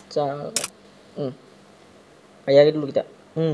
Kayak dulu kita.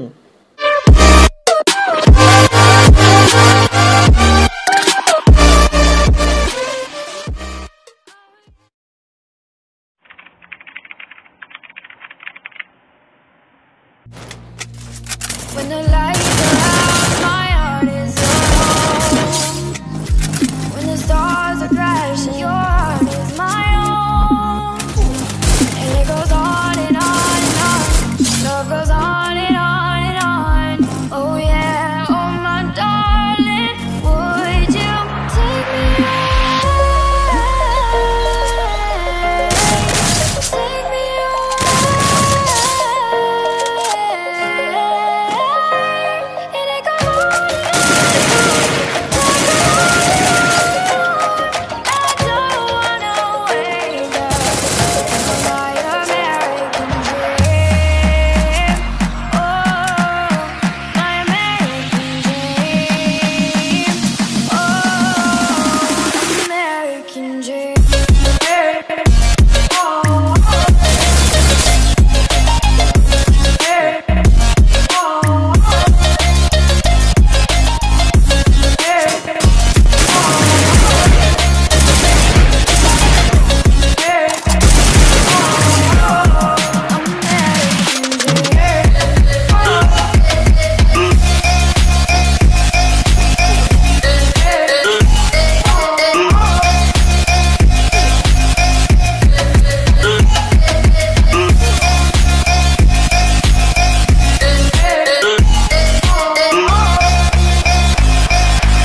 When the lights are out, my heart is alone. When the stars are crashing, your heart is my own. And it goes on and on and on. Love goes on and on and on. Oh yeah, oh my darling, would you take me away? Take me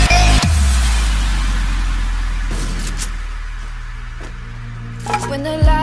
when the light